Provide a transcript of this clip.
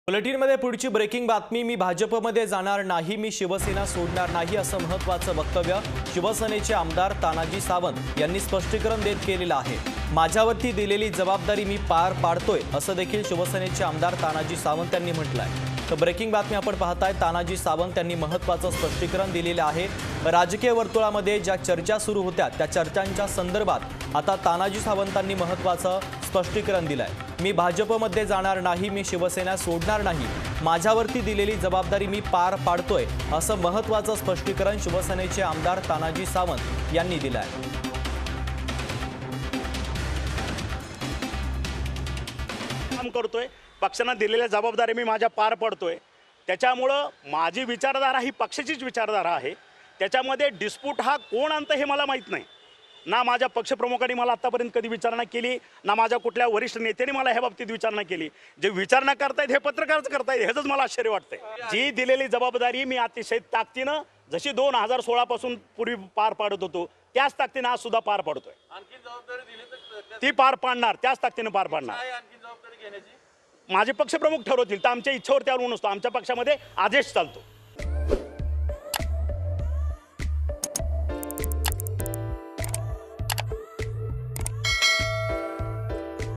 बुलेटिनमध्ये पुढची ब्रेकिंग बातमी। मी भाजपमध्ये जाणार नाही, मी शिवसेना सोडणार नाही असं महत्त्वाचं वक्तव्य शिवसेनेचे आमदार तानाजी सावंत यांनी स्पष्टीकरण देत केलेलं आहे। माझ्यावरती दिलेली जबाबदारी मी पार पाडतोय असं देखील शिवसेनेचे आमदार तानाजी सावंत यांनी म्हटलं आहे। तर ब्रेकिंग बातमी आपण पाहताय। तानाजी सावंत यांनी महत्त्वाचं स्पष्टीकरण दिलेलं आहे। राजकीय वर्तुळामध्ये ज्या चर्चा सुरू होत्या त्या चर्चांच्या संदर्भात आता तानाजी सावंतांनी महत्त्वाचं स्पष्टीकरण दिलंय। मी भाजपमध्ये जाणार नाही, मी शिवसेना सोडणार नाही, माझ्यावरती दिलेली जबाबदारी मी पार पाडतोय असं महत्त्वाचं स्पष्टीकरण शिवसेनेचे आमदार तानाजी सावंत यांनी दिलं आहे। काम करतोय, पक्षाने दिलेल्या जबाबदारी मी माझ्या पार पडतोय। त्याच्यामुळे माझी विचारधारा ही पक्षाचीच विचारधारा आहे। त्याच्यामध्ये डिस्प्यूट हा कोण आणतं हे मला माहित नाही। ना माझ्या पक्षप्रमुखांनी मला आतापर्यंत कधी विचारणा केली, ना माझ्या कुठल्या वरिष्ठ नेत्यांनी मला ह्या बाबतीत विचारणा केली। जे विचारणा करतायत हे पत्रकारच करतायत, हेच मला आश्चर्य वाटतंय। जी दिलेली जबाबदारी मी अतिशय ताकदीनं जशी 2016 पासून पूर्वी पार पाडत होतो त्याच ताकदीनं आज सुद्धा पार पाडतोय। आणखी जबाबदारी दिली तर ती पार पाडणार, त्याच ताकदीनं पार पाडणार। आणखी जबाबदारी घेण्याची माझे पक्षप्रमुख ठरवतील, तर आमच्या इच्छेवर त्यावर नसतो। आमच्या पक्षामध्ये आदेश चालतो।